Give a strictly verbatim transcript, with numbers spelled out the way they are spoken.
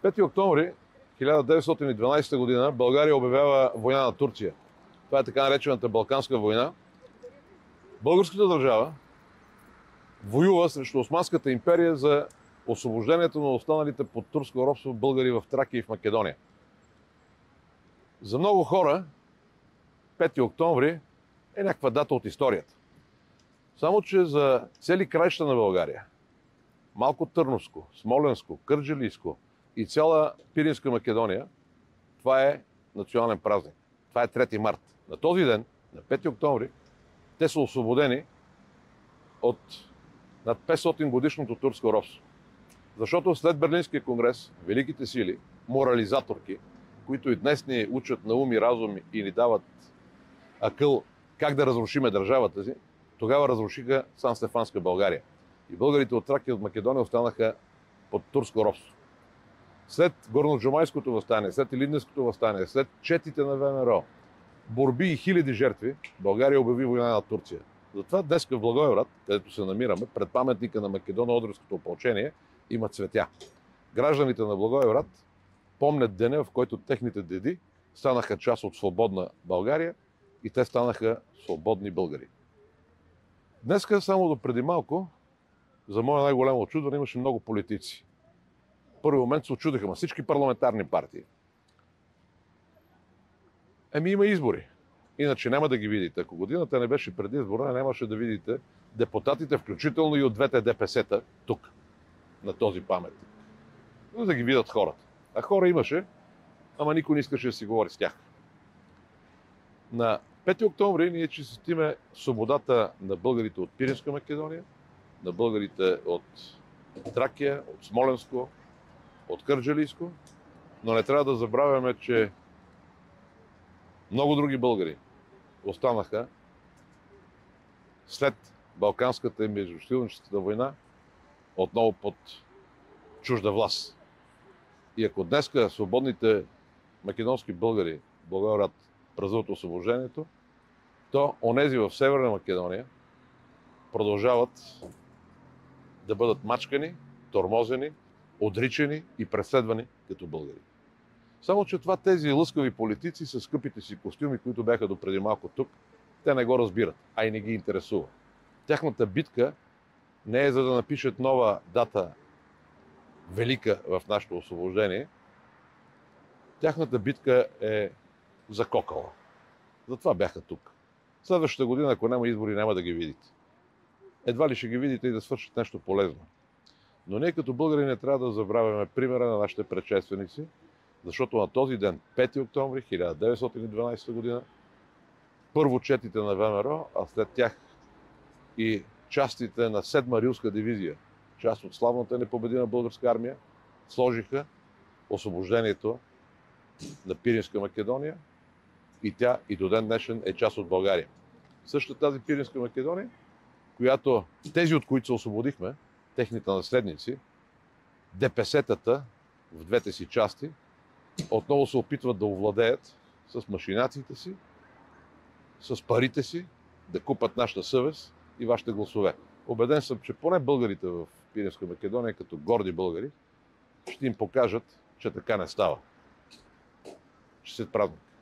пети октомври хиляда деветстотин и дванадесета година България обявява война на Турция. Това е така наречената Балканска война. Българската държава воюва срещу Османската империя за освобождението на останалите под турско робство българи в Тракия и в Македония. За много хора пети октомври е някаква дата от историята. Само че за цели краища на България, Малко Търновско, Смоленско, Кърджалийско и цяла Пиринска Македония, това е национален празник. Това е трети март. На този ден, на пети октомври, те са освободени от над петстотин годишното турско робство. Защото след Берлинския конгрес, великите сили, морализаторки, които и днес ни учат на ум и разум и ни дават акъл как да разрушиме държавата си, тогава разрушиха Сан-Стефанска България. И българите от Тракия и от Македония останаха под турско робство. След Горноджумайското въстание, след Илинденското въстание, след четите на ВМРО, борби и хиляди жертви, България обяви война на Турция. Затова днес в Благоевград, където се намираме, пред паметника на Македоно-Одринското опълчение, има цветя. Гражданите на Благоевград помнят деня, в който техните деди станаха част от свободна България и те станаха свободни българи. Днеска, само до преди малко, за мое най-голямо очудване, имаше много политици. В първи момент се очудиха, ма всички парламентарни партии. Еми има избори. Иначе няма да ги видите. Ако годината не беше преди избора, нямаше да видите депутатите, включително и от двете ДПС-та, тук, на този паметник. За да ги видят хората. А хора имаше, ама никой не искаше да си говори с тях. На пети октомври ние честитиме свободата на българите от Пиринска Македония, на българите от Тракия, от Смоленско, от Кърджалийско, но не трябва да забравяме, че много други българи останаха след Балканската и междусилническата война отново под чужда власт. И ако днеска свободните македонски българи в Благоевград празнуват освобождението, то онези в Северна Македония продължават да бъдат мачкани, тормозени, отричани и преследвани като българи. Само че това тези лъскави политици с скъпите си костюми, които бяха допреди малко тук, те не го разбират, а и не ги интересува. Тяхната битка не е за да напишат нова дата велика в нашето освобождение. Тяхната битка е за кокала. Затова бяха тук. Следващата година, ако няма избори, няма да ги видите. Едва ли ще ги видите и да свършат нещо полезно. Но ние като българи не трябва да забравяме примера на нашите предшественици, защото на този ден, пети октомври хиляда деветстотин и дванадесета година, първо четите на ВМРО, а след тях и частите на седма Рилска дивизия, част от славната непобедима българска армия, сложиха освобождението на Пиринска Македония и тя и до ден днешен е част от България. Същата тази Пиринска Македония, която тези, от които се освободихме, техните наследници, ДПС-тата в двете си части, отново се опитват да овладеят с машинациите си, с парите си, да купат нашата съвест и вашите гласове. Убеден съм, че поне българите в Пиринска Македония, като горди българи, ще им покажат, че така не става. Честит празник!